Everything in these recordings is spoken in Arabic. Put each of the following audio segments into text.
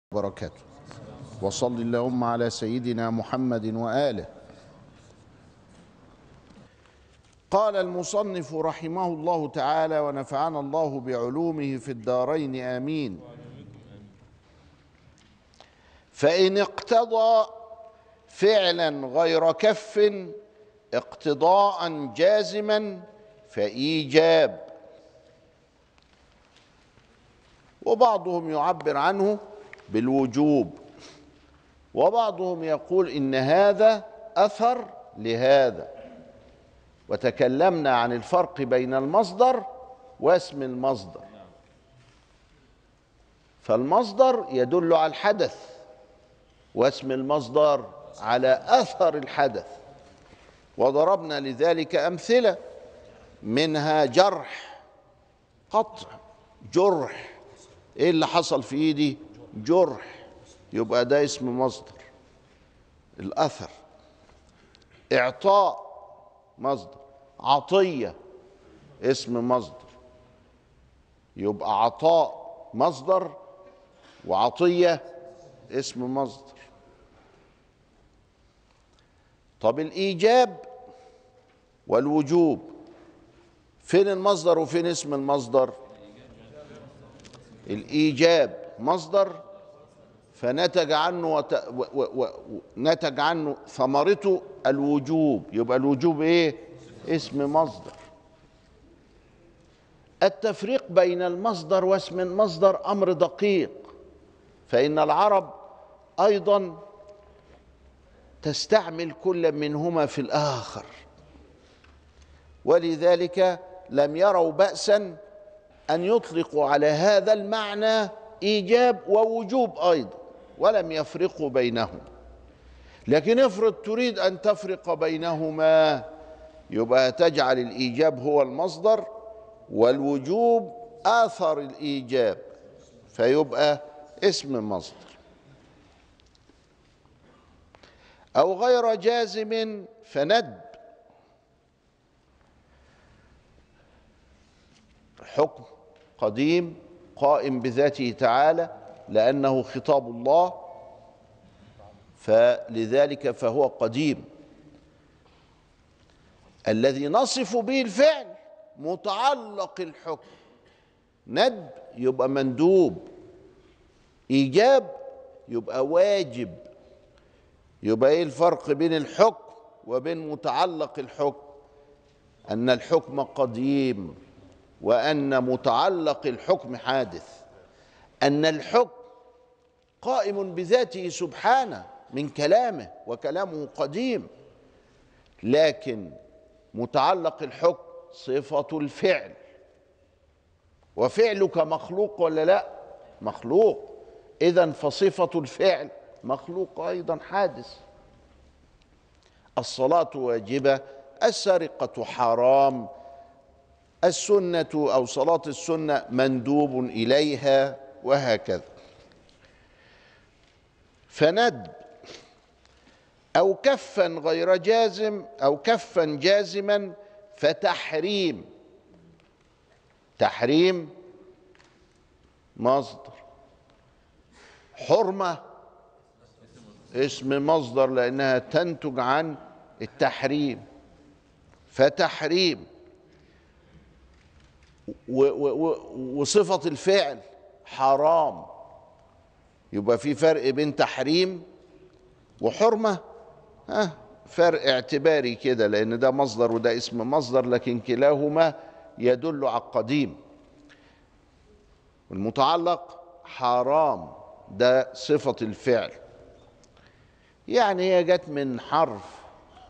وبركاته. وصل اللهم على سيدنا محمد وآله. قال المصنف رحمه الله تعالى ونفعنا الله بعلومه في الدارين آمين. فإن اقتضى فعلا غير كف اقتضاء جازما فإيجاب، وبعضهم يعبر عنه بالوجوب، وبعضهم يقول إن هذا أثر لهذا. وتكلمنا عن الفرق بين المصدر واسم المصدر. فالمصدر يدل على الحدث، واسم المصدر على أثر الحدث. وضربنا لذلك أمثلة، منها جرح، قطع، جرح. إيه اللي حصل في إيدي؟ جرح، يبقى ده اسم مصدر الأثر. إعطاء مصدر، عطية اسم مصدر، يبقى عطاء مصدر وعطية اسم مصدر. طب الإيجاب والوجوب فين المصدر وفين اسم المصدر؟ الإيجاب مصدر فنتج عنه نتج عنه ثمرته الوجوب، يبقى الوجوب ايه؟ اسم مصدر. التفريق بين المصدر واسم المصدر امر دقيق، فإن العرب ايضا تستعمل كل منهما في الآخر، ولذلك لم يروا بأسا أن يطلقوا على هذا المعنى إيجاب ووجوب أيضا، ولم يفرقوا بينهم. لكن افرض تريد أن تفرق بينهما، يبقى تجعل الإيجاب هو المصدر والوجوب آثر الإيجاب، فيبقى اسم مصدر. أو غير جازم فندب، حكم قديم قائم بذاته تعالى لأنه خطاب الله، فلذلك فهو قديم. الذي نصف به الفعل متعلق الحكم، ندب يبقى مندوب، إيجاب يبقى واجب. يبقى إيه الفرق بين الحكم وبين متعلق الحكم؟ أن الحكم قديم وأن متعلق الحكم حادث. أن الحكم قائم بذاته سبحانه من كلامه وكلامه قديم، لكن متعلق الحكم صفة الفعل. وفعلك مخلوق ولا لا؟ مخلوق، إذن فصفة الفعل مخلوق أيضا حادث. الصلاة واجبة، السرقة حرام، السنة أو صلاة السنة مندوب إليها، وهكذا. فندب أو كفا غير جازم أو كفا جازما فتحريم. تحريم مصدر، حرمة اسم مصدر لأنها تنتج عن التحريم، فتحريم. وصفة الفعل حرام، يبقى في فرق بين تحريم وحرمة. فرق اعتباري كده، لأن ده مصدر وده اسم مصدر، لكن كلاهما يدل على القديم. المتعلق حرام، ده صفة الفعل، يعني هي جت من حرف.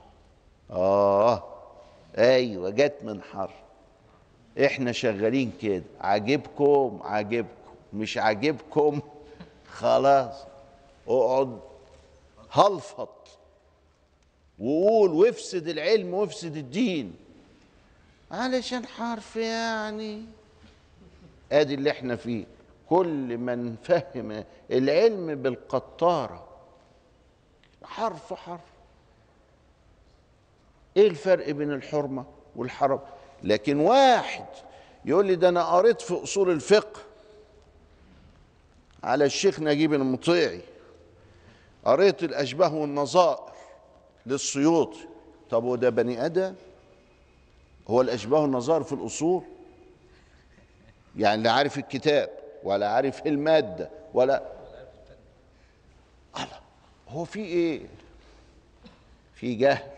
ايوه جت من حرف. احنا شغالين كده، عاجبكم عاجبكم، مش عاجبكم خلاص اقعد هلفط وقول وافسد العلم وافسد الدين علشان حرف. يعني ادي اللي احنا فيه. كل من فهم العلم بالقطارة، حرف حرف. ايه الفرق بين الحرمة والحرام؟ لكن واحد يقول لي ده انا قريت في اصول الفقه على الشيخ نجيب المطيعي، قريت الأشباه والنظائر للسيوطي. طب وده بني آدم؟ هو الأشباه والنظائر في الأصول؟ يعني لا عارف الكتاب ولا عارف المادة ولا الله. هو في إيه؟ في جهل.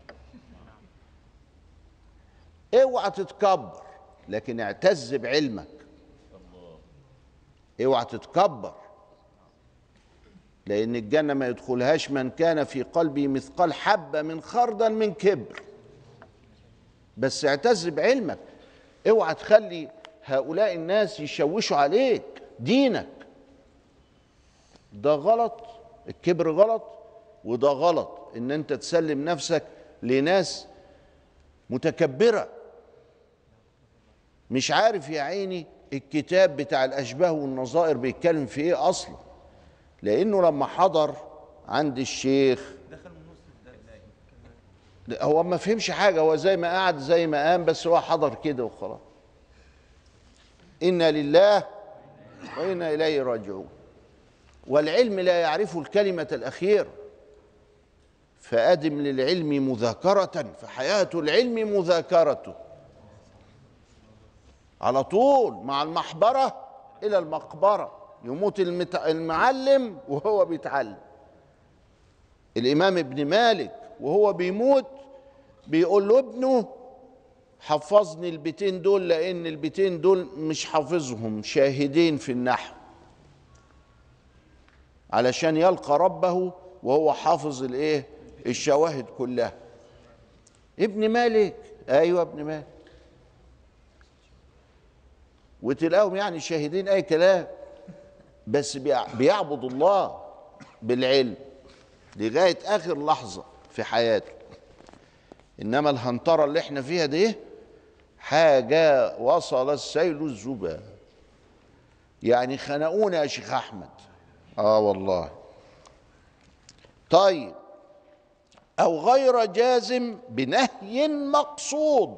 اوعى تتكبر، لكن اعتز بعلمك. اوعى تتكبر، لأن الجنة ما يدخلهاش من كان في قلبه مثقال حبة من خردل من كبر. بس اعتز بعلمك. اوعى تخلي هؤلاء الناس يشوشوا عليك دينك. ده غلط، الكبر غلط، وده غلط ان انت تسلم نفسك لناس متكبرة. مش عارف يا عيني الكتاب بتاع الأشباه والنظائر بيتكلم في ايه اصلا، لانه لما حضر عند الشيخ هو ما فهمش حاجة، هو زي ما قعد زي ما قام، بس هو حضر كده وخلاص. إنا لله وإنا إليه راجعون. والعلم لا يعرف الكلمة الأخيرة، فأدم للعلم مذاكرة، فحياة العلم مذاكرته على طول، مع المحبرة إلى المقبرة. يموت المعلم وهو بيتعلم. الإمام ابن مالك وهو بيموت بيقول له ابنه حفظني البيتين دول، لأن البيتين دول مش حافظهم، شاهدين في النحو، علشان يلقى ربه وهو حافظ الايه؟ الشواهد كلها. ابن مالك، ايوه ابن مالك. وتلاقيهم يعني شاهدين اي كلام، بس بيعبد الله بالعلم لغايه اخر لحظه في حياته. انما الهنطره اللي احنا فيها دي حاجه وصل السيل الزبا. يعني خنقونا يا شيخ احمد. والله. طيب، او غير جازم بنهي مقصود.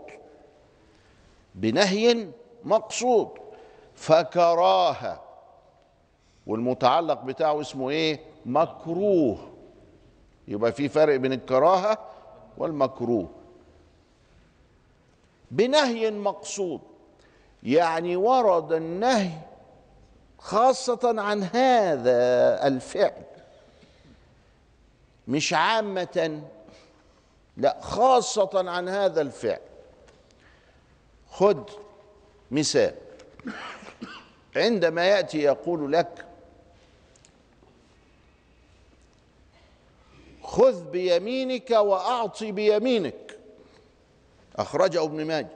بنهي مقصود، فكراهه، والمتعلق بتاعه اسمه ايه؟ مكروه. يبقى في فرق بين الكراهه والمكروه. بنهي مقصود يعني ورد النهي خاصة عن هذا الفعل، مش عامة، لا، خاصة عن هذا الفعل. خد مثال. عندما يأتي يقول لك خذ بيمينك وأعطي بيمينك، أخرجه ابن ماجه.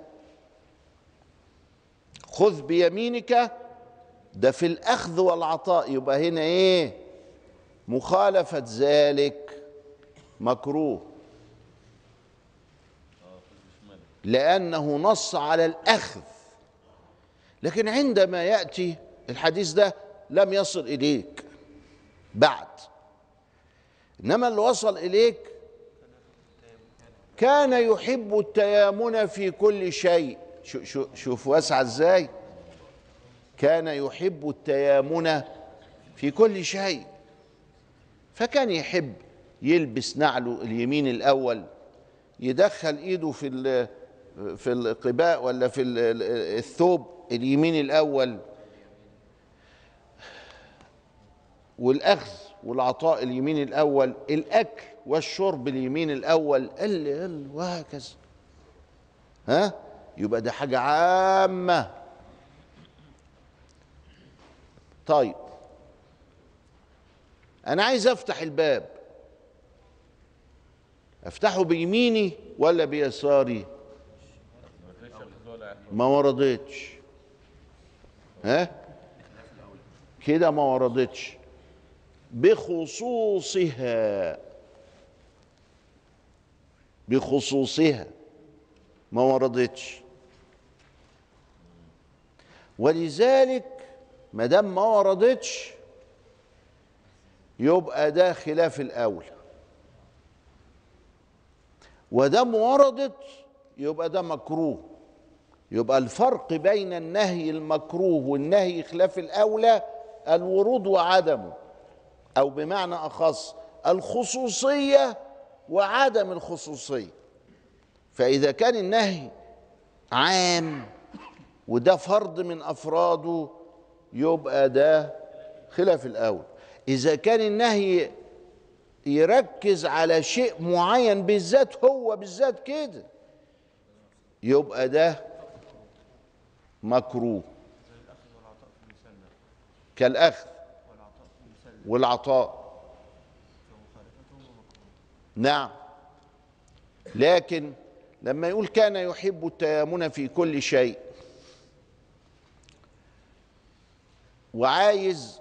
خذ بيمينك ده في الأخذ والعطاء، يبقى هنا إيه؟ مخالفة ذلك مكروه، لأنه نص على الأخذ. لكن عندما يأتي الحديث ده لم يصل إليك بعد، إنما اللي وصل إليك كان يحب التيامن في كل شيء. شوف واسعة إزاي. كان يحب التيامن في كل شيء، فكان يحب يلبس نعله اليمين الأول، يدخل إيده في القباء ولا في الثوب اليمين الأول، والأخذ والعطاء اليمين الأول، الأكل والشرب اليمين الأول، وهكذا. يبقى ده حاجة عامة. طيب، أنا عايز أفتح الباب، أفتحه بيميني ولا بيساري؟ ما وردتش. كده ما وردتش. بخصوصها ما وردتش. ولذلك ما دام ما وردتش يبقى ده خلاف الأولى، ودام وردت يبقى ده مكروه. يبقى الفرق بين النهي المكروه والنهي خلاف الأولى الورود وعدمه، أو بمعنى أخص الخصوصية وعدم الخصوصية. فإذا كان النهي عام وده فرد من أفراده يبقى ده خلاف الأول. إذا كان النهي يركز على شيء معين بالذات، هو بالذات كده، يبقى ده مكروه، كالأخذ والعطاء. نعم. لكن لما يقول كان يحب التيامن في كل شيء، وعايز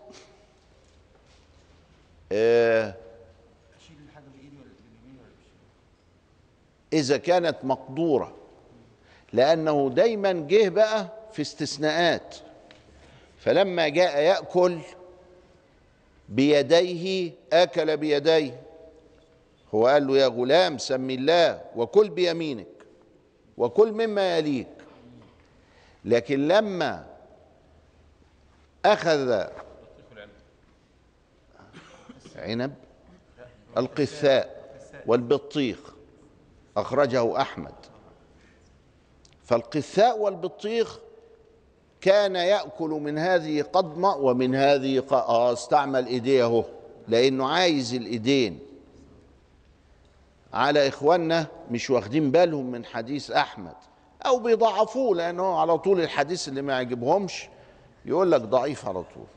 إذا كانت مقدورة، لأنه دايما جه بقى في استثناءات. فلما جاء يأكل بيديه أكل بيديه، هو قال له يا غلام سم الله وكل بيمينك وكل مما يليك. لكن لما أخذ عنب القثاء والبطيخ، أخرجه أحمد، فالقثاء والبطيخ كان يأكل من هذه قضمة ومن هذه استعمل إيديه، لأنه عايز الإيدين. على إخواننا مش واخدين بالهم من حديث أحمد أو بيضعفوه، لأنه على طول الحديث اللي ما يعجبهمش يقول لك ضعيف على طول.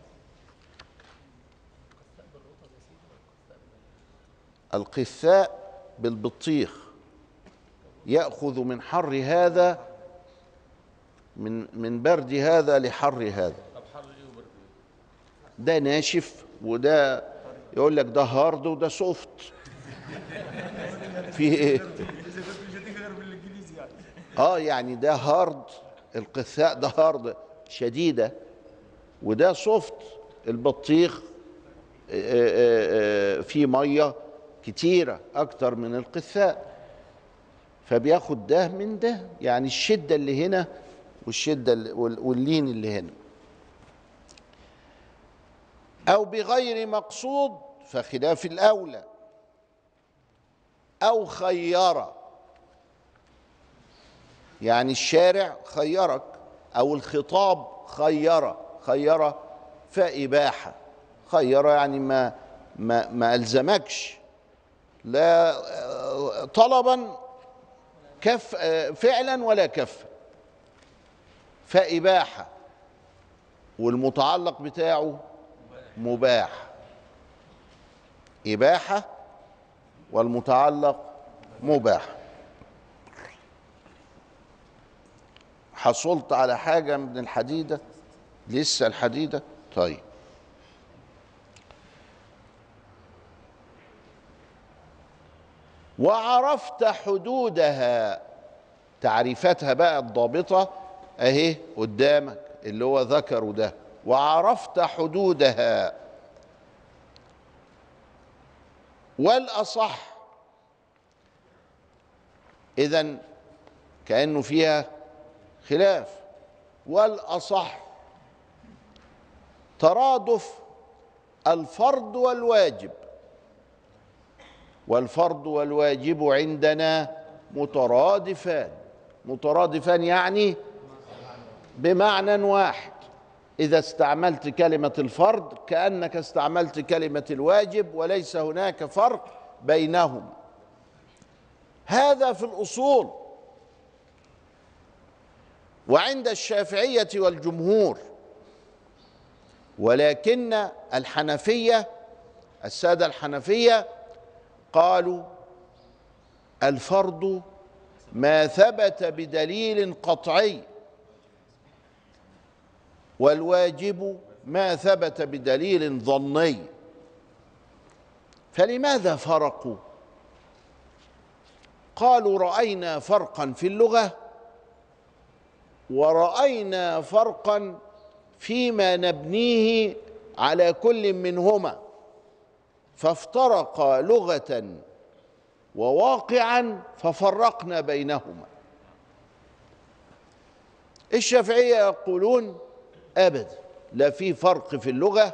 القثاء بالبطيخ يأخذ من حر هذا، من برد هذا لحر هذا. ده ناشف وده يقول لك ده هارد وده سوفت. في ايه؟ يعني ده هارد، القثاء ده هارد شديدة، وده سوفت البطيخ فيه مية كتيرة أكتر من القثاء، فبياخد ده من ده، يعني الشدة اللي هنا والشدة واللين اللي هنا. أو بغير مقصود فخلاف الأولى. أو خير، يعني الشارع خيرك، أو الخطاب خير فإباحة. خير يعني ما ألزمكش، لا طلبا فعلا ولا كفا، فإباحة، والمتعلق بتاعه مباح. إباحة والمتعلق مباح. حصلت على حاجة من الحديدة؟ لسه الحديدة؟ طيب. وعرفت حدودها، تعريفاتها بقى الضابطة اهي قدامك اللي هو ذكره ده. وعرفت حدودها، والأصح، إذن كأنه فيها خلاف، والأصح ترادف الفرض والواجب، والفرض والواجب عندنا مترادفان يعني بمعنى واحد. إذا استعملت كلمة الفرض كأنك استعملت كلمة الواجب، وليس هناك فرق بينهما. هذا في الأصول. وعند الشافعية والجمهور، ولكن الحنفية، السادة الحنفية قالوا الفرض ما ثبت بدليل قطعي، والواجب ما ثبت بدليل ظني. فلماذا فرقوا؟ قالوا رأينا فرقا في اللغة، ورأينا فرقا فيما نبنيه على كل منهما، فافترقا لغة وواقعا ففرقنا بينهما. الشافعية يقولون أبدا، لا في فرق في اللغة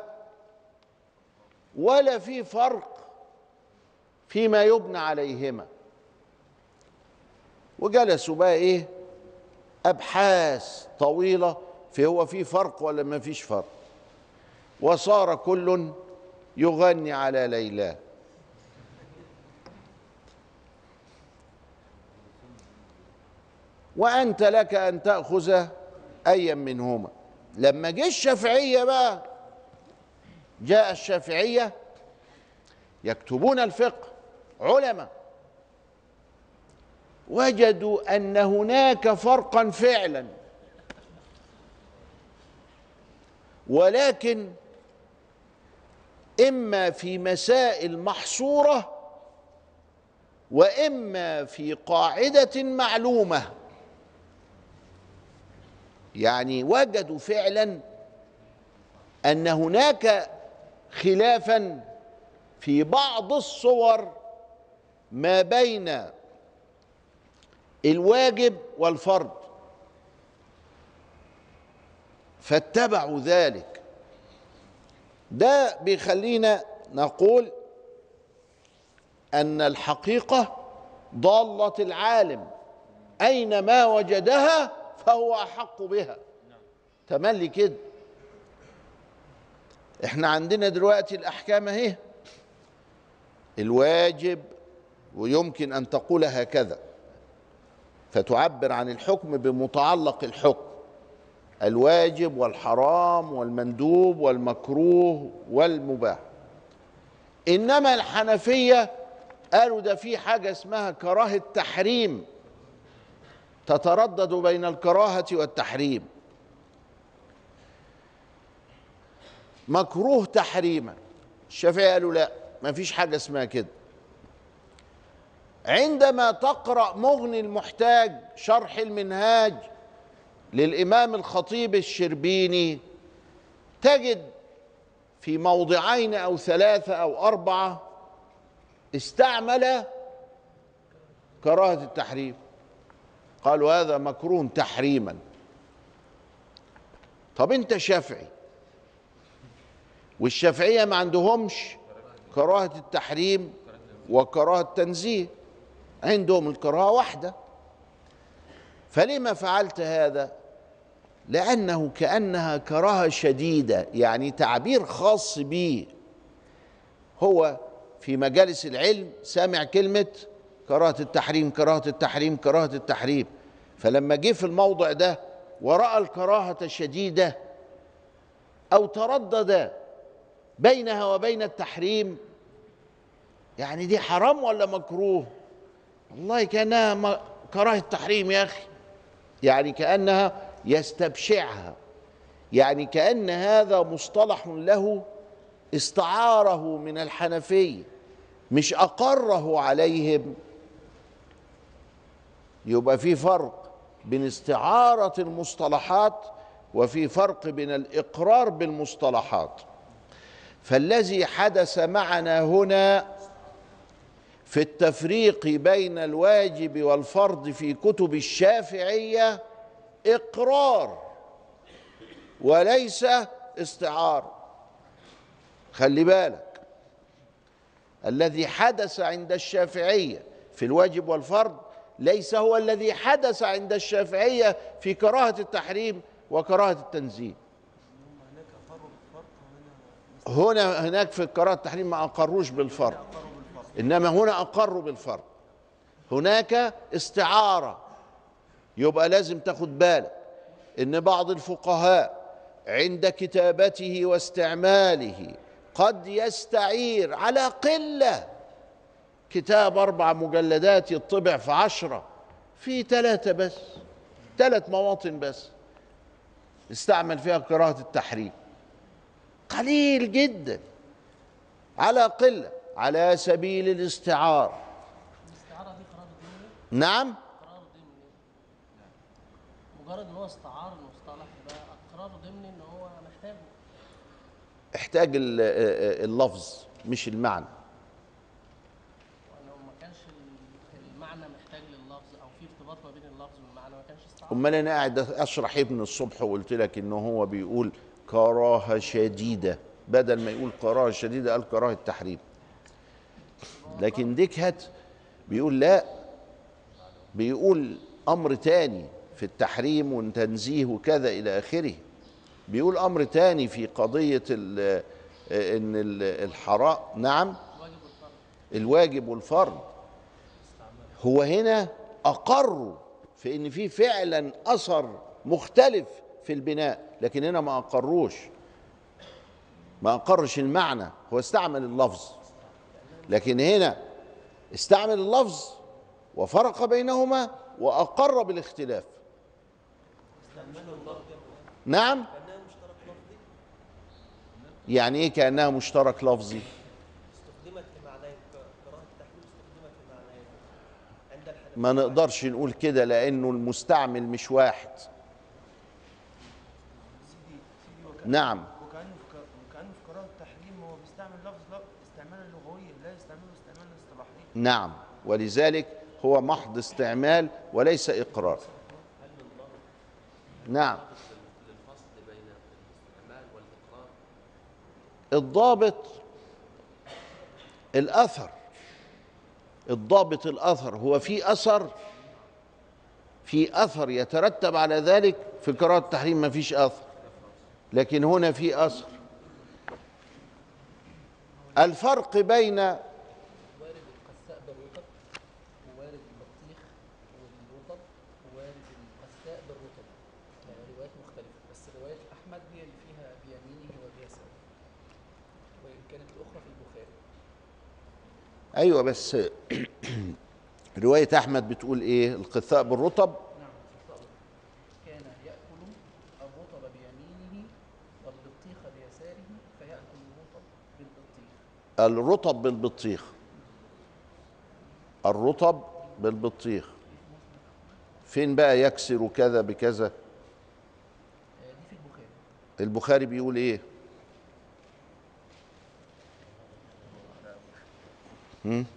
ولا في فرق فيما يبنى عليهما. وجلسوا بقى ايه، ابحاث طويلة في هو في فرق ولا ما فيش فرق، وصار كل يغني على ليلى. وأنت لك أن تأخذ أيا منهما. لما جه الشافعية بقى، جاء الشافعية يكتبون الفقه، علماء، وجدوا أن هناك فرقا فعلا، ولكن إما في مسائل محصورة وإما في قاعدة معلومة. يعني وجدوا فعلا أن هناك خلافا في بعض الصور ما بين الواجب والفرض، فاتبعوا ذلك. ده بيخلينا نقول أن الحقيقة ضالة العالم، أينما وجدها فهو أحق بها. تملي كده. احنا عندنا دلوقتي الأحكام اهي، الواجب، ويمكن أن تقول هكذا فتعبر عن الحكم بمتعلق الحكم، الواجب والحرام والمندوب والمكروه والمباح. إنما الحنفية قالوا ده في حاجة اسمها كراهة تحريم، تتردد بين الكراهة والتحريم، مكروه تحريما. الشافعي قالوا لا، ما فيش حاجة اسمها كده. عندما تقرأ مغني المحتاج شرح المنهاج للإمام الخطيب الشربيني، تجد في موضعين أو ثلاثة أو أربعة استعمل كراهة التحريم، قالوا هذا مكروه تحريما. طب انت شافعي، والشافعية ما عندهمش كراهة التحريم وكراهة التنزيه، عندهم الكراهة واحدة، فلما فعلت هذا؟ لأنه كأنها كراهة شديدة، يعني تعبير خاص به. هو في مجالس العلم سامع كلمة كراهة التحريم، كراهة التحريم، كراهة التحريم، فلما جه في الموضع ده ورأى الكراهة الشديدة أو تردد بينها وبين التحريم، يعني دي حرام ولا مكروه؟ والله كأنها كراهة تحريم يا أخي، يعني كأنها يستبشعها، يعني كأن هذا مصطلح له استعاره من الحنفية مش أقره عليهم. يبقى في فرق بين استعارة المصطلحات وفي فرق بين الإقرار بالمصطلحات. فالذي حدث معنا هنا في التفريق بين الواجب والفرض في كتب الشافعية إقرار وليس استعارة. خلي بالك، الذي حدث عند الشافعية في الواجب والفرض ليس هو الذي حدث عند الشافعية في كراهة التحريم وكراهة التنزيه. هناك في كراهة التحريم ما أقروش بالفرض، إنما هنا أقروا بالفرض. هناك استعارة. يبقى لازم تاخد بالك إن بعض الفقهاء عند كتابته واستعماله قد يستعير على قلة، كتاب 4 مجلدات يطبع في 10، في 3 بس، 3 مواطن بس استعمل فيها كراهة التحريم، قليل جدا، على قلة، على سبيل الاستعارة. الاستعارة دي قرار ضمني؟ نعم، قرار ضمني، مجرد ان هو استعار المصطلح ده قرار ضمني ان هو محتاجه. احتاج اللفظ مش المعنى. ولو ما كانش المعنى محتاج لللفظ او في ارتباط ما بين اللفظ والمعنى ما كانش استعارة. امال انا قاعد اشرح ابن الصبح وقلت لك ان هو بيقول كراهة شديدة، بدل ما يقول كراهة شديدة قال كراهة تحريم. لكن ديكهات بيقول لا، بيقول أمر تاني في التحريم والتنزيه وكذا إلى آخره، بيقول أمر تاني في قضية إن الحرام. نعم، الواجب والفرض. هو هنا أقروا في إن في فعلا أثر مختلف في البناء، لكن هنا ما أقرش المعنى، هو استعمل اللفظ، لكن هنا استعمل اللفظ وفرق بينهما وأقر بالاختلاف. نعم، يعني ايه كأنها مشترك لفظي؟ استخدمت في معنيين، كراهة التحريم استخدمت في معنيين عند الحنفية. ما نقدرش نقول كده لأنه المستعمل مش واحد. نعم، وكأنه في قراءة التحريم هو بيستعمل لفظ استعمالا لغويا، لا يستعمله استعمالا اصطلاحيا. نعم، ولذلك هو محض استعمال وليس إقرار. نعم، للفصل بين الاستعمال والإقرار. الضابط الأثر، الضابط الأثر، هو في أثر يترتب على ذلك. في قراءة التحريم ما فيش أثر، لكن هنا في أثر. الفرق بين وارد القساء بالرطب، ووارد البطيخ والرطب، ووارد القساء بالرطب، يعني روايات مختلفة، بس رواية أحمد هي اللي فيها بيمينه وبيساره، وإن كانت الأخرى في البخاري. أيوة، بس رواية أحمد بتقول إيه؟ القثاء بالرطب. نعم، كان يأكل الرطب بيمينه والبطيخ بيساره، فيأكل الرطب بالبطيخ. الرطب بالبطيخ، الرطب بالبطيخ. فين بقى يكسر كذا بكذا؟ دي في البخاري. البخاري بيقول ايه؟ بيقول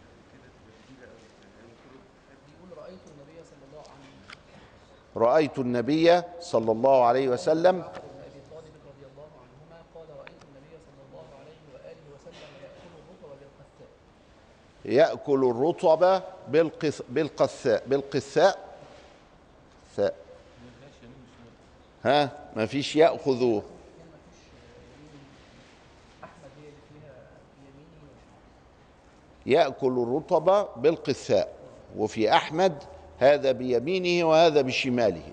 رأيت النبي صلى الله عليه وسلم، رأيت النبي صلى الله عليه وسلم. جعفر بن أبي طالب رضي الله عنهما قال رأيت النبي صلى الله عليه وآله وسلم يأكل الرطب بالقساء. يأكل الرطب بالقثاء ثاء. ها، ما فيش يأخذ. أحمد هي اللي فيها بيمينه وشماله. يأكل الرطب بالقثاء، وفي أحمد هذا بيمينه وهذا بشماله.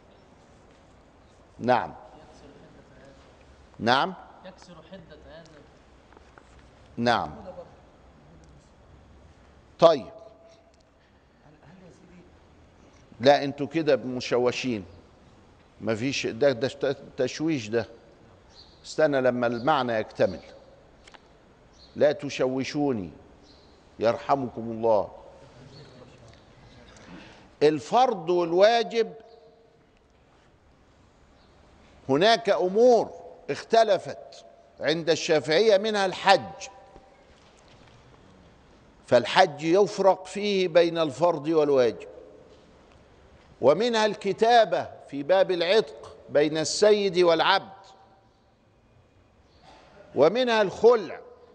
نعم، نعم، يكسر حدة هذا. نعم. طيب، لا انتوا كده مشوشين، مفيش ده تشويش ده. استنى لما المعنى يكتمل، لا تشوشوني يرحمكم الله. الفرض والواجب هناك أمور اختلفت عند الشافعية، منها الحج، فالحج يفرق فيه بين الفرض والواجب، ومنها الكتابة في باب العتق بين السيد والعبد، ومنها الخلع.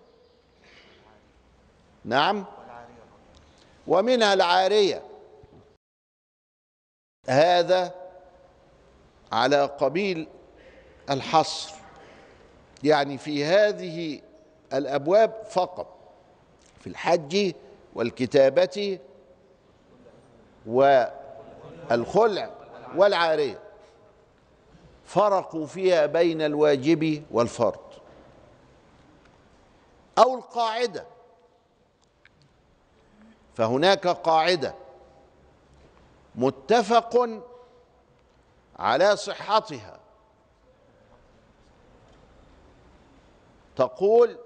نعم، ومنها العارية. هذا على قبيل الحصر، يعني في هذه الأبواب فقط، في الحج والكتابة والخلع والعارية، فرقوا فيها بين الواجب والفرض. أو القاعدة، فهناك قاعدة متفق على صحتها تقول: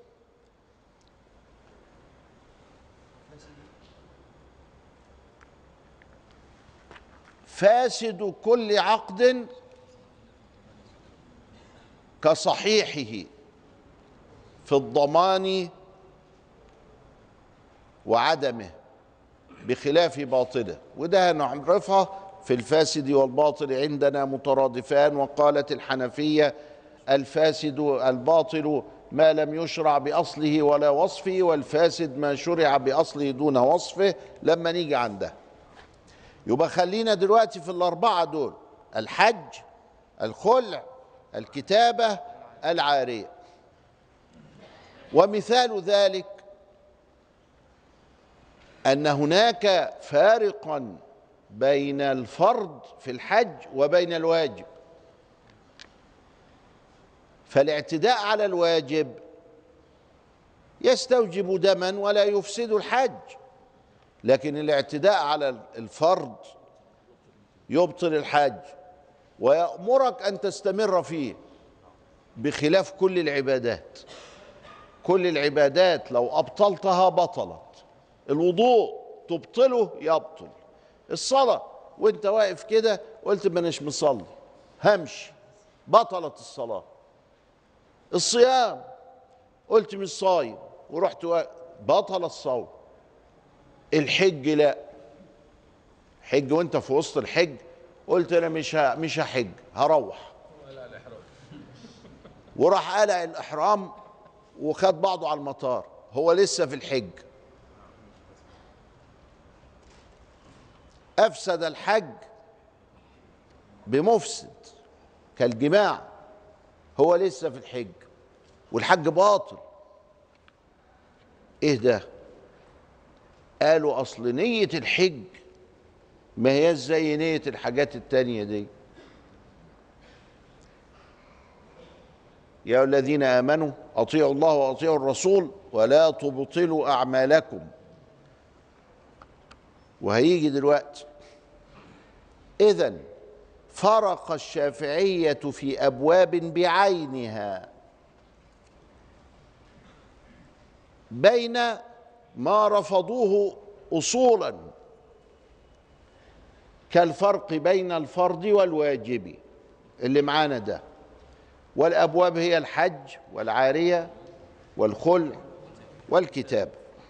فاسد كل عقد كصحيحه في الضمان وعدمه، بخلاف باطله. وده نعرفها في الفاسد والباطل عندنا مترادفان. وقالت الحنفية الفاسد الباطل ما لم يشرع بأصله ولا وصفه، والفاسد ما شرع بأصله دون وصفه، لما نيجي عندها. يبقى خلينا دلوقتي في الأربعة دول: الحج، الخلع، الكتابة، العارية. ومثال ذلك أن هناك فارقا بين الفرض في الحج وبين الواجب. فالاعتداء على الواجب يستوجب دما ولا يفسد الحج، لكن الاعتداء على الفرض يبطل الحج ويأمرك أن تستمر فيه، بخلاف كل العبادات. كل العبادات لو أبطلتها بطلت. الوضوء تبطله يبطل. الصلاة وانت واقف كده قلت ما اناش مصلي همشي، بطلت الصلاة. الصيام قلت مش صايم ورحت بطل الصوم. الحج لا، حج وانت في وسط الحج قلت انا مش هحج، هروح، وراح قلع الإحرام وخد بعضه على المطار، هو لسه في الحج. أفسد الحج بمفسد كالجماع، هو لسه في الحج والحج باطل. ايه ده؟ قالوا اصل نية الحج ما هي زي نية الحاجات التانية دي. يا الذين آمنوا أطيعوا الله وأطيعوا الرسول ولا تبطلوا أعمالكم. وهيجي دلوقتي. إذن فرق الشافعية في أبواب بعينها بين ما رفضوه أصولا، كالفرق بين الفرض والواجب اللي معانا ده. والأبواب هي الحج والعارية والخلع والكتاب.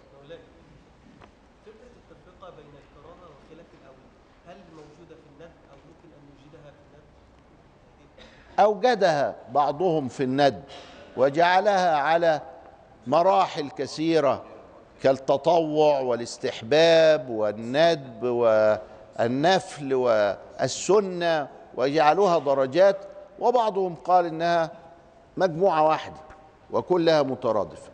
فكرة التفرقة بين الكراهة وخلاف الأول هل موجودة في الند أو ممكن أن نوجدها في الند؟ أوجدها بعضهم في الند وجعلها على مراحل كثيرة، كالتطوع والاستحباب والندب والنفل والسنة، وجعلوها درجات. وبعضهم قال إنها مجموعة واحدة وكلها مترادفة.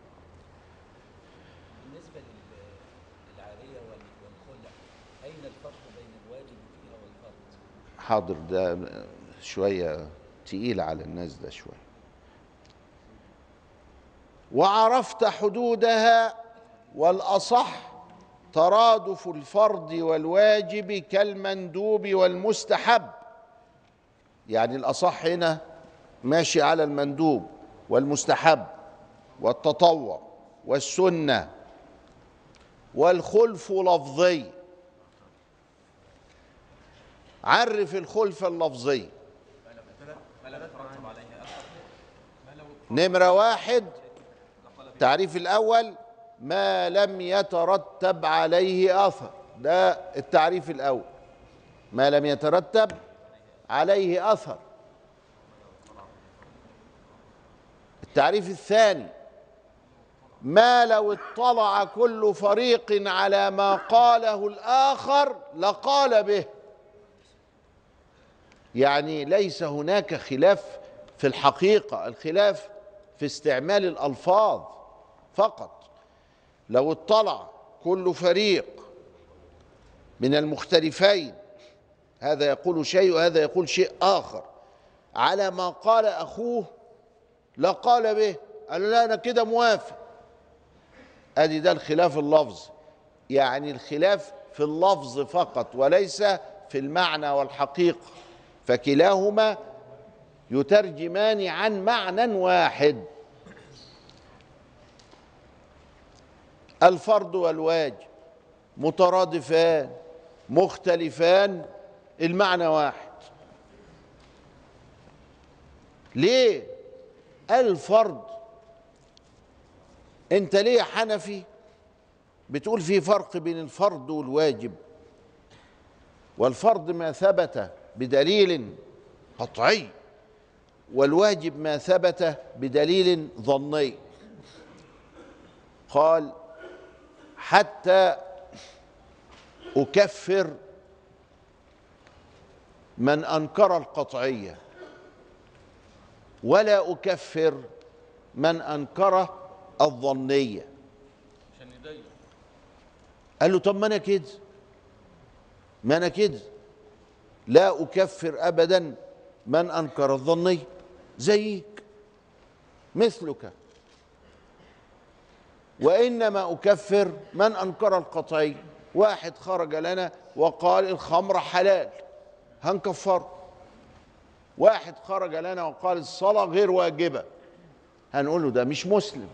بالنسبة للعارية والخلع، أين الفرق بين الواجب فيها والفرض؟ حاضر، ده شوية تقيل على الناس ده شوية. وعرفت حدودها، والأصح ترادف الفرض والواجب كالمندوب والمستحب. يعني الأصح هنا ماشي على المندوب والمستحب والتطوع والسنة. والخلف لفظي. عرف الخلف اللفظي. نمرة واحد، التعريف الأول: ما لم يترتب عليه أثر. ده التعريف الأول، ما لم يترتب عليه أثر. التعريف الثاني: ما لو اطلع كل فريق على ما قاله الآخر لقال به. يعني ليس هناك خلاف في الحقيقة، الخلاف في استعمال الألفاظ فقط. لو اطلع كل فريق من المختلفين، هذا يقول شيء وهذا يقول شيء آخر، على ما قال أخوه لقال به، قال لا أنا كده موافق. أدي ده الخلاف اللفظ، يعني الخلاف في اللفظ فقط وليس في المعنى والحقيقة، فكلاهما يترجمان عن معنى واحد. الفرض والواجب مترادفان مختلفان، المعنى واحد. ليه؟ الفرض، انت ليه حنفي بتقول في فرق بين الفرض والواجب؟ والفرض ما ثبت بدليل قطعي والواجب ما ثبت بدليل ظني. قال حتى أكفر من أنكر القطعية ولا أكفر من أنكر الظنية. عشان يضيق. قال له طب ما أنا كده، ما أنا كده لا أكفر أبدا من أنكر الظنية، زيك مثلك، وإنما أكفر من أنكر القطعية. واحد خرج لنا وقال الخمر حلال هنكفره، واحد خرج لنا وقال الصلاة غير واجبة هنقول له ده مش مسلم،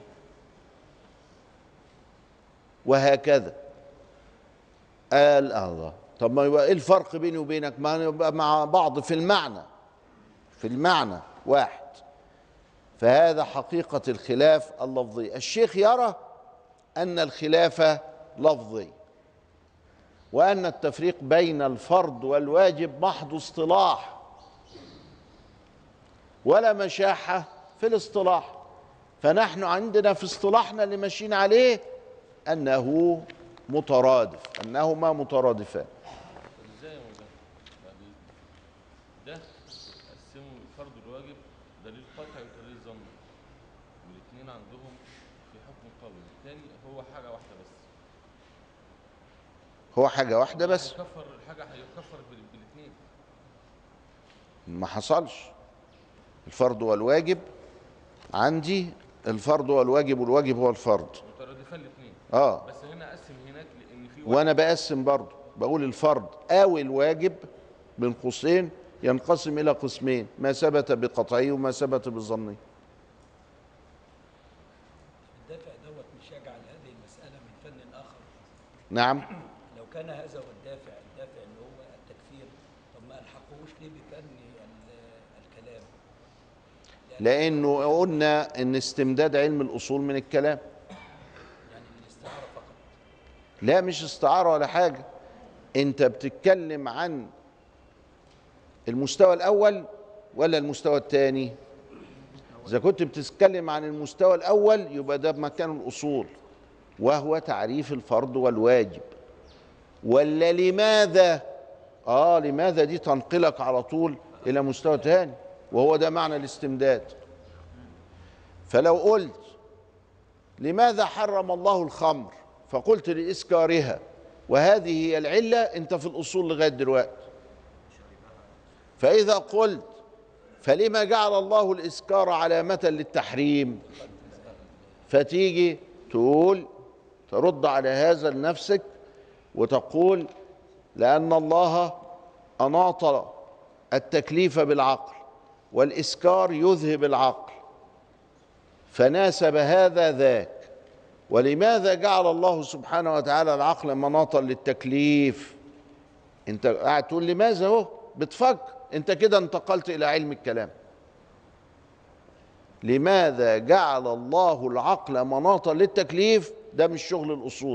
وهكذا. قال الله طب ما يبقى ايه الفرق بيني وبينك؟ ما نبقى مع بعض في المعنى، في المعنى واحد. فهذا حقيقة الخلاف اللفظي. الشيخ يرى أن الخلاف لفظي، وأن التفريق بين الفرض والواجب محض اصطلاح ولا مشاحة في الاصطلاح. فنحن عندنا في اصطلاحنا اللي ماشيين عليه أنه مترادف، أنهما مترادفان. ازاي يا مولانا؟ ده قسموا الفرض والواجب دليل قطعي ودليل ظني، والاثنين عندهم في حكم قوي. الثاني هو حاجه واحده بس. هو حاجة واحدة بس، هيكفر الحاجه، هيكفر بالاثنين. ما حصلش. الفرض والواجب عندي، الفرض والواجب والواجب هو الفرض. مترادفان الاثنين. اه بس هنا قسم هناك لان في وانا بقسم برضه، بقول الفرض او الواجب بين قوسين ينقسم الى قسمين، ما ثبت بقطعي وما ثبت بالظني. الدافع دوت مش يجعل هذه المسألة من فن آخر. نعم. لو كان هذا هو الدافع اللي هو التكفير، طب ما ألحقوش ليه بفن الكلام؟ لانه قلنا ان استمداد علم الاصول من الكلام. يعني الاستعارة فقط. لا مش استعارة ولا حاجة، انت بتتكلم عن المستوى الاول ولا المستوى الثاني؟ اذا كنت بتتكلم عن المستوى الاول يبقى ده بمكان الاصول، وهو تعريف الفرض والواجب. ولا لماذا؟ لماذا دي تنقلك على طول الى مستوى ثاني، وهو ده معنى الاستمداد. فلو قلت لماذا حرم الله الخمر فقلت لإسكارها وهذه هي العلة، انت في الأصول لغاية دلوقتي. فإذا قلت فلما جعل الله الإسكار علامة للتحريم، فتيجي تقول ترد على هذا لنفسك وتقول لأن الله أناط التكليف بالعقل والإسكار يذهب العقل فناسب هذا ذاك. ولماذا جعل الله سبحانه وتعالى العقل مناطا للتكليف؟ انت قاعد تقول لماذا، اهو بتفكر انت كده، انتقلت الى علم الكلام. لماذا جعل الله العقل مناطا للتكليف؟ ده مش شغل الاصول.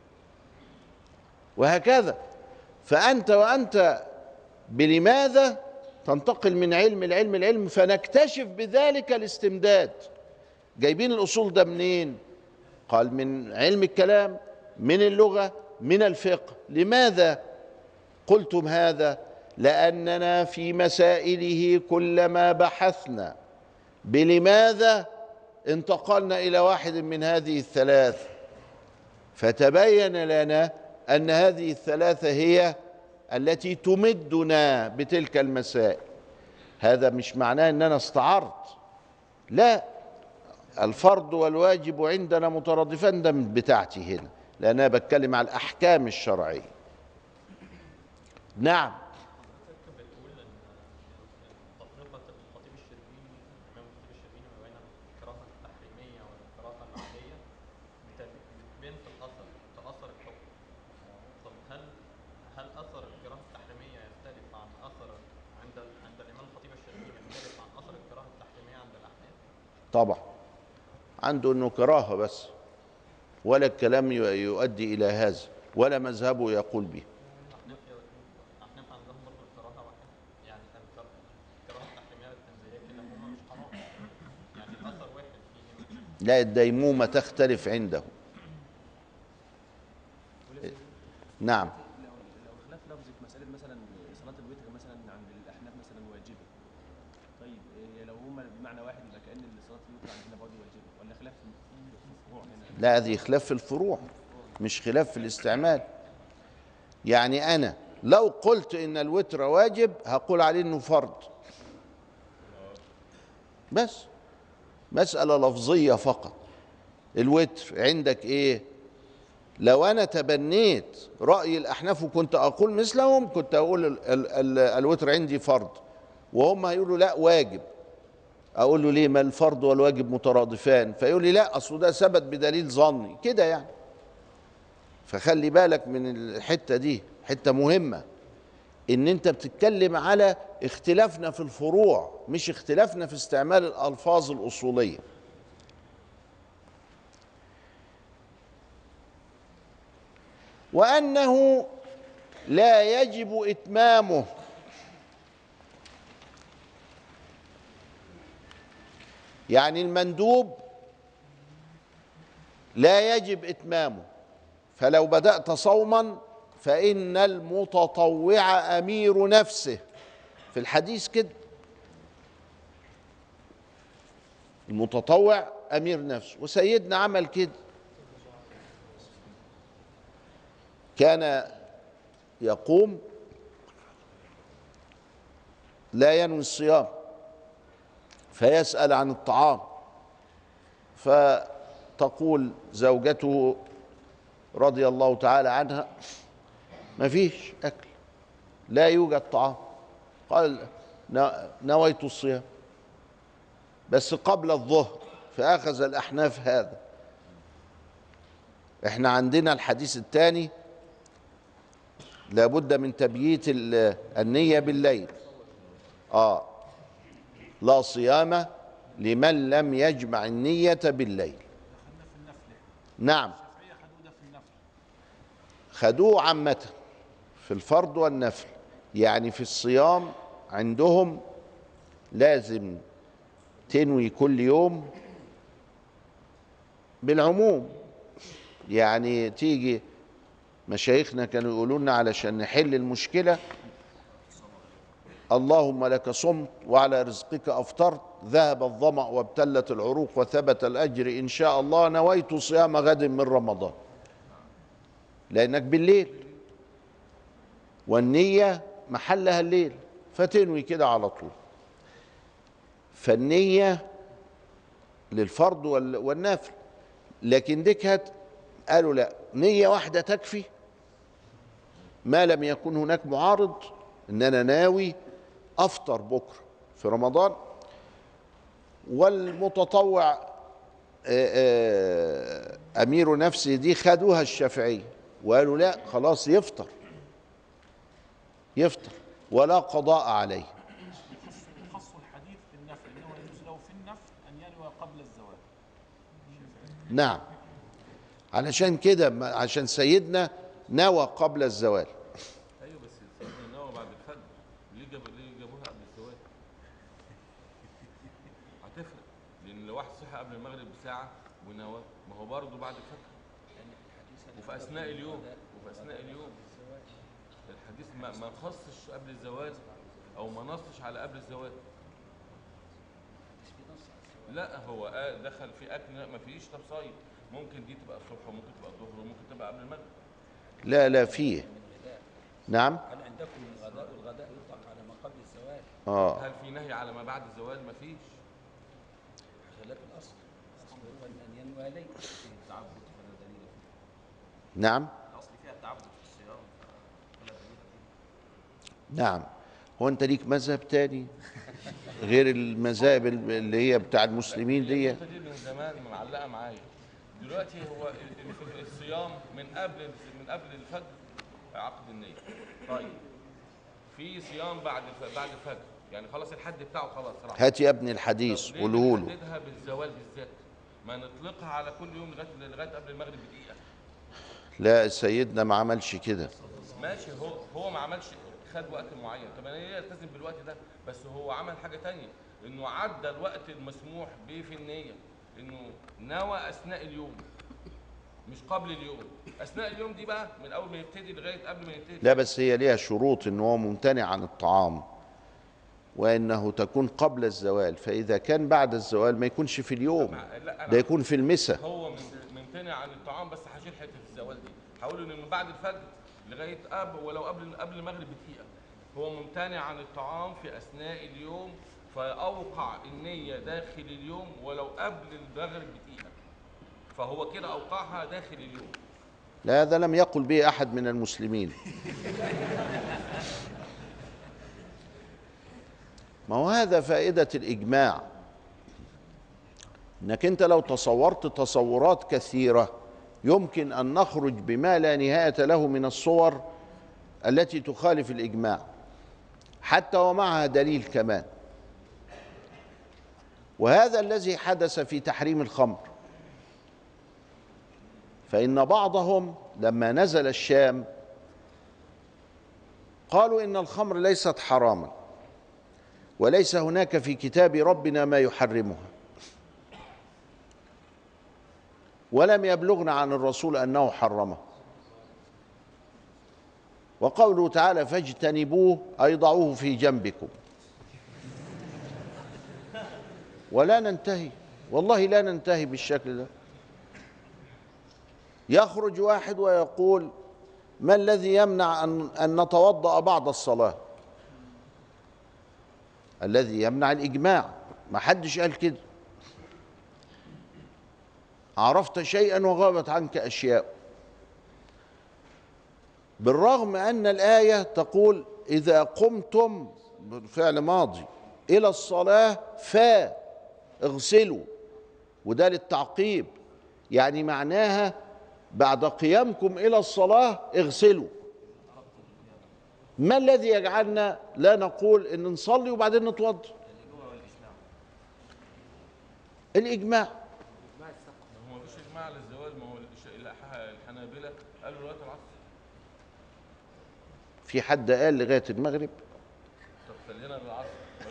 وهكذا. فانت بلماذا تنتقل من العلم فنكتشف بذلك الاستمداد. جايبين الاصول ده منين؟ قال من علم الكلام، من اللغة، من الفقه. لماذا قلتم هذا؟ لأننا في مسائله كلما بحثنا بلماذا انتقلنا إلى واحد من هذه الثلاث، فتبين لنا أن هذه الثلاثة هي التي تمدنا بتلك المسائل. هذا مش معناه أننا استعرت، لا، الفرض والواجب عندنا مترادفان، ده من بتاعتي هنا لأن أنا بتكلم على الأحكام الشرعية. نعم. بتقول ان تفرقه الخطيب الشربيني، الامام الخطيب الشربيني ما بين الكراهه التحريميه والكراهه العقليه بتبين في الاثر، تاثر الحكم. طب هل اثر الكراهه التحريميه يختلف عن اثر عند الامام الخطيب الشربيني، يختلف عن اثر الكراهه التحريميه عند الاحناف؟ طبعا عنده انه كراهه بس، ولا الكلام يؤدي الى هذا، ولا مذهبه يقول به. الاحناف عندهم برضه الكراهه واحده، يعني الكراهه التحريميه والتنزيهيه كده هما لا، الديمومة تختلف عنده. نعم. لو خلاف لفظي في مسألة مثلا صلاة الوتر مثلا عند الأحناف مثلا واجبة، طيب لو هما بمعنى واحد يبقى كأن صلاة الوتر عندنا برضه واجبة، ولا خلاف في الفروع هنا؟ لا، هذه خلاف في الفروع مش خلاف في الاستعمال. يعني أنا لو قلت إن الوتر واجب هقول عليه إنه فرض، بس مسألة لفظية فقط. الوتر عندك إيه؟ لو أنا تبنيت رأي الأحناف وكنت أقول مثلهم كنت أقول الوتر عندي فرض، وهم هيقولوا لا واجب. أقول له ليه؟ ما الفرض والواجب مترادفان. فيقول لي لا، أصله ده ثبت بدليل ظني كده يعني. فخلي بالك من الحتة دي، حتة مهمة، إن أنت بتتكلم على اختلافنا في الفروع مش اختلافنا في استعمال الألفاظ الأصولية. وأنه لا يجب إتمامه، يعني المندوب لا يجب إتمامه. فلو بدأت صوما فإن المتطوع أمير نفسه، في الحديث كده، المتطوع أمير نفسه. وسيدنا عمل كده، كان يقوم لا ينوي الصيام فيسأل عن الطعام، فتقول زوجته رضي الله تعالى عنها ما فيش أكل، لا يوجد طعام. قال نويت الصيام بس قبل الظهر. فأخذ الأحناف هذا. احنا عندنا الحديث الثاني لابد من تبييت النية بالليل. لا صيام لمن لم يجمع النية بالليل. نعم، خدوه عامة في الفرض والنفل. يعني في الصيام عندهم لازم تنوي كل يوم بالعموم. يعني تيجي مشايخنا كانوا يقولوا لنا علشان نحل المشكلة: اللهم لك صمت وعلى رزقك أفطرت، ذهب الظمأ وابتلت العروق وثبت الأجر إن شاء الله، نويت صيام غد من رمضان. لأنك بالليل والنية محلها الليل، فتنوي كده على طول. فالنية للفرض والنفل. لكن ديك قالوا لا، نية واحدة تكفي ما لم يكن هناك معارض، ان انا ناوي افطر بكره في رمضان. والمتطوع امير نفسه دي خدوها الشافعية وقالوا لا، خلاص يفطر ولا قضاء عليه. خصوا الحديث في النفل انه يجوز له في النفل ان ينوي قبل الزواج. نعم، علشان كده عشان سيدنا نوى قبل الزوال. ايوه بس سيدنا نوى بعد الفجر، ليه جابوها قبل الزواج؟ هتفرق، لان لو واحد صحي قبل المغرب بساعه ونوى، ما هو برضه بعد الفجر وفي اثناء اليوم. الحديث ما خصش قبل الزواج او ما نصش على قبل الزواج. لا، هو دخل في اكل، لا ما فيش. طب صايم، ممكن دي تبقى الصبح وممكن تبقى الظهر وممكن تبقى قبل المغرب. لا فيه. نعم. هل عندكم الغداء والغداء يطلق على ما قبل الزواج؟ هل في نهي على ما بعد الزواج؟ ما فيش. خلاف الاصل هو ان ينوي ليل التعبد فلا دليل فيه. نعم. الاصل فيها التعبد في الصيام فلا دليل فيه. نعم. هو انت ليك مذهب تاني غير المذاهب اللي هي بتاع المسلمين دي؟ النقطة دي من زمان معلقة معايا. دلوقتي هو الصيام من قبل الفجر عقد النية. طيب في صيام بعد الفجر، يعني خلاص الحد بتاعه خلاص راح. هات يا ابني الحديث قوله له. نحددها بالزوال بالذات، ما نطلقها على كل يوم لغايه قبل المغرب بدقيقه. لا، سيدنا ما عملش كده. ماشي، هو ما عملش، خد وقت معين. طب انا ليه التزم بالوقت ده؟ بس هو عمل حاجه تانية، انه عدى الوقت المسموح به في النيه. انه نوى اثناء اليوم مش قبل اليوم. اثناء اليوم دي بقى من اول ما يبتدي لغايه قبل ما يبتدي. لا بس هي ليها شروط، ان هو ممتنع عن الطعام وانه تكون قبل الزوال، فاذا كان بعد الزوال ما يكونش في اليوم، ده يكون في المساء. هو ممتنع عن الطعام، بس هشيل حته الزوال دي، هقول ان من بعد الفجر لغايه ولو قبل المغرب بدقيقه هو ممتنع عن الطعام في اثناء اليوم، فاوقع النيه داخل اليوم ولو قبل المغرب بدقيقه، فهو كده اوقعها داخل اليوم. لا، هذا لم يقل به احد من المسلمين. ما هو هذا فائدة الإجماع، إنك أنت لو تصورت تصورات كثيرة يمكن أن نخرج بما لا نهاية له من الصور التي تخالف الإجماع حتى ومعها دليل كمان. وهذا الذي حدث في تحريم الخمر، فإن بعضهم لما نزل الشام قالوا إن الخمر ليست حراما وليس هناك في كتاب ربنا ما يحرمها، ولم يبلغنا عن الرسول أنه حرمه. وقوله تعالى فاجتنبوه أي ضعوه في جنبكم. ولا ننتهي، والله لا ننتهي بالشكل ده. يخرج واحد ويقول ما الذي يمنع أن نتوضأ بعد الصلاة؟ الذي يمنع الإجماع، ما حدش قال كده. عرفت شيئا وغابت عنك أشياء، بالرغم أن الآية تقول إذا قمتم بالفعل ماضي إلى الصلاة فاغسلوا، وده للتعقيب، يعني معناها بعد قيامكم إلى الصلاة اغسلوا. ما الذي يجعلنا لا نقول إن نصلي وبعدين نتوضا؟ الإجماع. هو مفيش إجماع على الزوال، ما هو الحنابلة قالوا لغاية العصر. في حد قال لغاية المغرب؟ طب خلينا للعصر.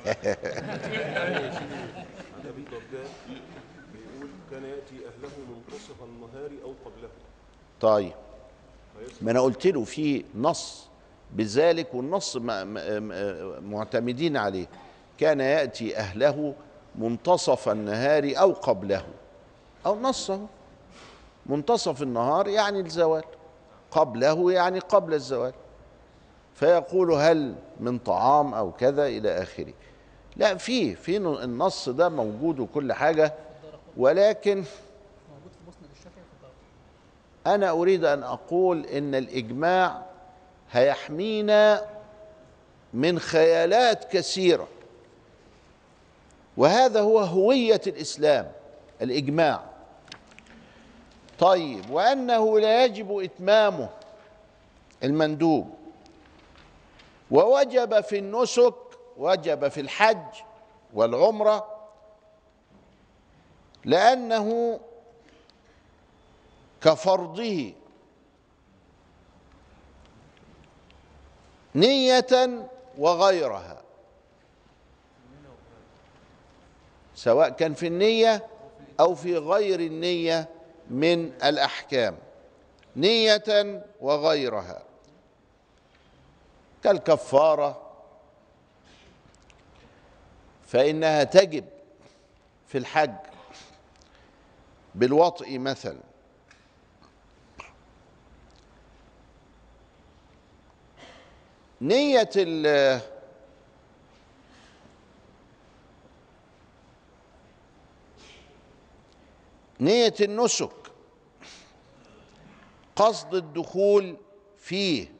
النبي ضجان بيقول كان يأتي أهله منتصف النهار أو قبله. طيب، ما أنا قلت له في نص بذلك، والنص معتمدين عليه. كان يأتي أهله منتصف النهار أو قبله، أو نصه منتصف النهار يعني الزوال، قبله يعني قبل الزوال، فيقول هل من طعام أو كذا إلى آخره. لا، في النص ده موجود وكل حاجة، ولكن موجود في مسند الشافعي في الدار. أنا أريد أن أقول إن الإجماع هيحمينا من خيالات كثيرة، وهذا هو هوية الإسلام، الإجماع. طيب، وأنه لا يجب إتمامه المندوب، ووجب في النسك، وجب في الحج والعمرة، لأنه كفرضه نية وغيرها، سواء كان في النية أو في غير النية من الأحكام، نية وغيرها، كالكفارة، فإنها تجب في الحج بالوطء مثلا. نية النسك قصد الدخول فيه،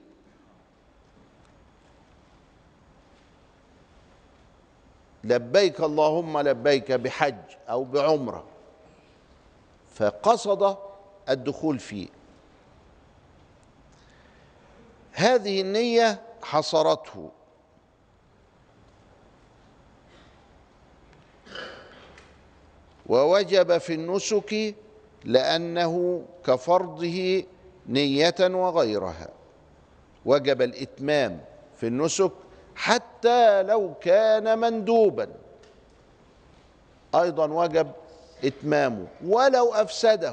لبيك اللهم لبيك بحج أو بعمرة، فقصد الدخول فيه. هذه النية حصرته، ووجب في النسك لأنه كفرضه نية وغيرها. وجب الإتمام في النسك حتى لو كان مندوبا، أيضا وجب إتمامه ولو أفسده.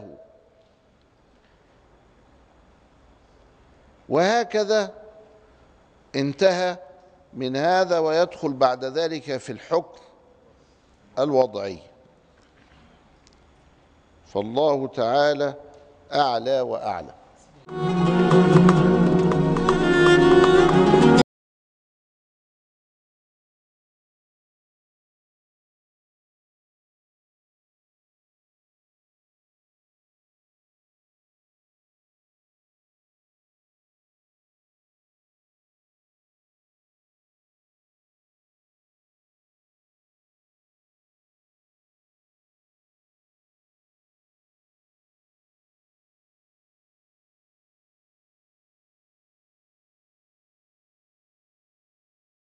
وهكذا انتهى من هذا، ويدخل بعد ذلك في الحكم الوضعي. فالله تعالى أعلى وأعلى.